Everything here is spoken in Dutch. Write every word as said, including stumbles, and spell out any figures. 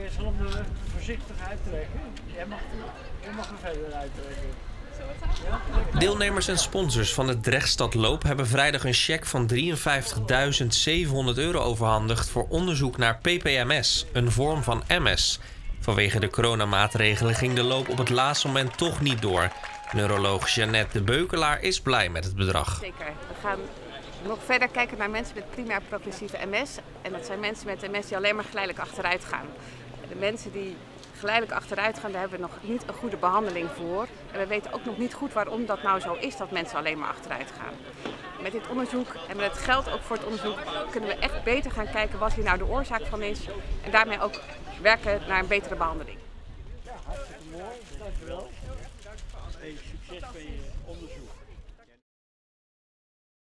je zal hem er voorzichtig uittrekken. Jij mag, jij mag er verder uittrekken. Deelnemers en sponsors van de Drechtstadloop hebben vrijdag een cheque van drieënvijftigduizend zevenhonderd euro overhandigd voor onderzoek naar P P M S, een vorm van M S. Vanwege de coronamaatregelen ging de loop op het laatste moment toch niet door. Neuroloog Jeannette de Beukelaar is blij met het bedrag. Zeker. We gaan nog verder kijken naar mensen met primair progressieve M S. En dat zijn mensen met M S die alleen maar geleidelijk achteruit gaan. De mensen die geleidelijk achteruit gaan, daar hebben we nog niet een goede behandeling voor. En we weten ook nog niet goed waarom dat nou zo is dat mensen alleen maar achteruit gaan. Met dit onderzoek en met het geld ook voor het onderzoek kunnen we echt beter gaan kijken wat hier nou de oorzaak van is. En daarmee ook werken naar een betere behandeling. Ja, hartstikke mooi. Dankjewel. Hey, succes bij je onderzoek.